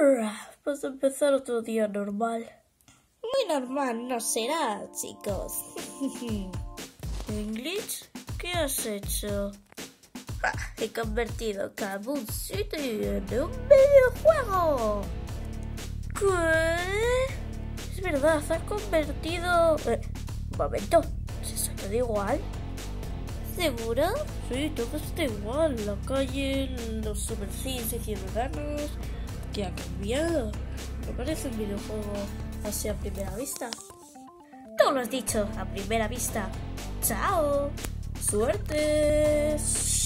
Pues empezar otro día normal. Muy normal no será, chicos. ¿Glitch? ¿Qué has hecho? He convertido Kaboom City en un videojuego. ¿Qué? Es verdad, has convertido... Un momento, ¿se ha quedado igual? ¿Seguro? Sí, todo está igual. La calle, los supercines y ciudadanos. ¿Qué ha cambiado? Me parece un videojuego así a primera vista. Tú lo has dicho, a primera vista. ¡Chao! ¡Suerte!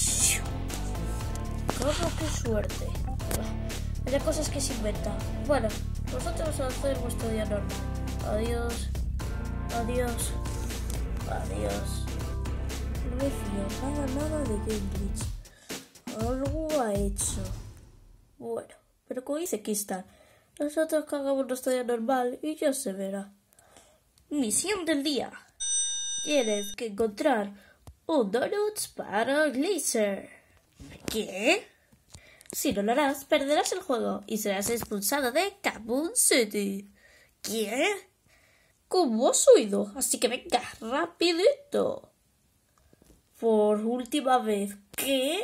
¿Cómo que suerte? Hay cosas que se inventan. Bueno, vosotros vamos a hacer vuestro día normal. Adiós. Adiós. Adiós. No me fío nada de Game Glitch. Algo ha hecho. Bueno, pero como dice Kista, nosotros que hagamos nuestro día normal y ya se verá. Misión del día. Tienes que encontrar un donuts para Glazer. ¿Qué? Si no lo harás, perderás el juego y serás expulsado de Kaboom City. ¿Qué? ¿Cómo has oído? Así que venga, rapidito. Por última vez. ¿Qué?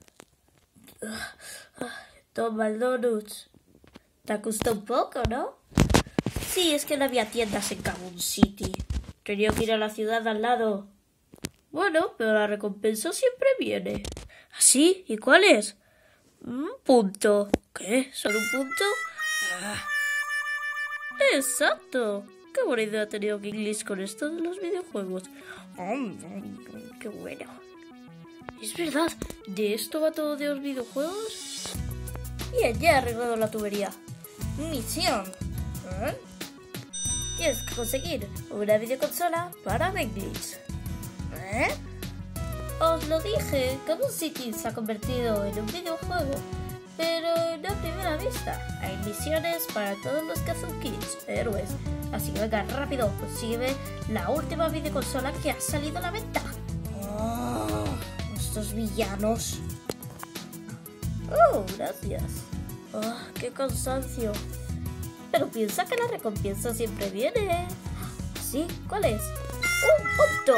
Toma el donuts. Te ha costado un poco, ¿no? Sí, es que no había tiendas en Kaboom City. Tenía que ir a la ciudad al lado. Bueno, pero la recompensa siempre viene. ¿Así? ¿Y cuál es? Un punto. ¿Qué? ¿Solo un punto? ¡Exacto! ¡Qué buena idea ha tenido King Glitch con esto de los videojuegos! ¡Qué bueno! Es verdad, ¿de esto va todo de los videojuegos? Bien, ya he arreglado la tubería. Misión. Tienes que conseguir una videoconsola para King Glitch. Os lo dije, Kaboom City se ha convertido en un videojuego, pero no a primera vista. Hay misiones para todos los Kazoom Kids, héroes. Así que venga, rápido, consígueme la última videoconsola que ha salido a la venta. Oh, estos villanos. Oh, gracias. Oh, qué cansancio. Pero piensa que la recompensa siempre viene. ¿Sí? ¿Cuál es? ¡Un punto!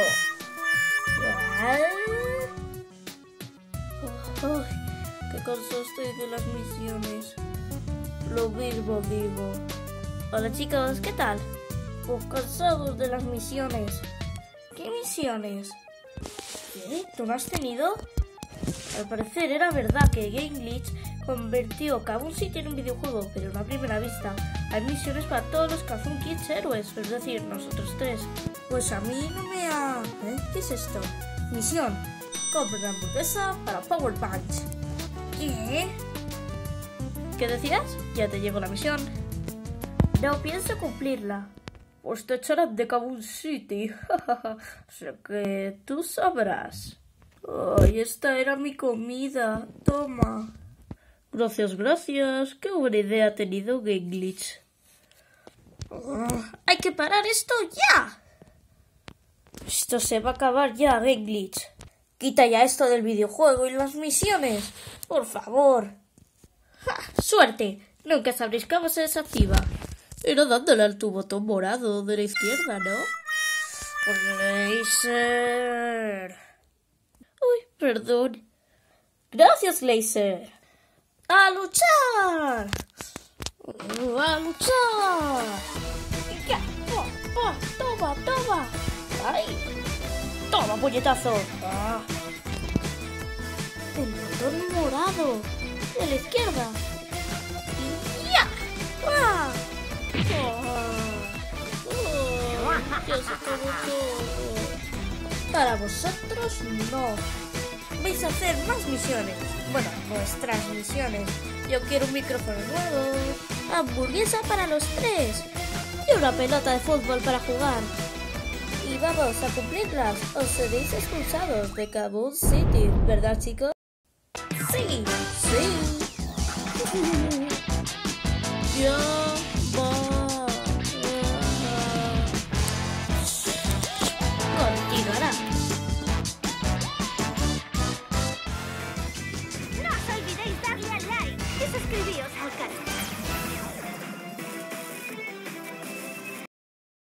Oh, qué cansado estoy de las misiones. Lo mismo digo. Hola chicos, ¿qué tal? Pues cansados de las misiones. ¿Qué misiones? ¿Qué? ¿Tú no has tenido? Al parecer era verdad que Game Glitch convirtió Kaboom City en un videojuego, pero no a primera vista. Hay misiones para todos los Kazoom Kids héroes, es decir, nosotros tres. Pues a mí no me ha... ¿Qué es esto? Misión. Compra una hamburguesa para Power Punch. ¿Qué? ¿Qué decías? Ya te llegó la misión. No pienso cumplirla. Pues te echarán de Kaboom City. O sea que tú sabrás. Ay, esta era mi comida. Toma. Gracias, gracias. Qué buena idea ha tenido Game Glitch. ¡Hay que parar esto ya! Esto se va a acabar ya, Game Glitch. Quita ya esto del videojuego y las misiones. Por favor. ¡Ja! ¡Suerte! Nunca sabréis cómo se desactiva. Era dándole al tu botón morado de la izquierda, ¿no? Glazer. Uy, perdón. Gracias, Glazer. ¡A luchar! ¡A luchar! ¡Ya! ¡Toma, toma! ¡Ay! ¡Toma, puñetazo! ¡Ah! El botón morado de la izquierda. ¡Ya! ¡Ah! ¡Ya se acabó todo! Para vosotros no. Vais a hacer más misiones. Bueno, vuestras misiones. Yo quiero un micrófono nuevo, hamburguesa para los tres y una pelota de fútbol para jugar. Y vamos a cumplirlas o seréis expulsados de Kaboom City, ¿verdad, chicos? Sí, sí. Ya va. Continuará. No os olvidéis darle al like y suscribíos a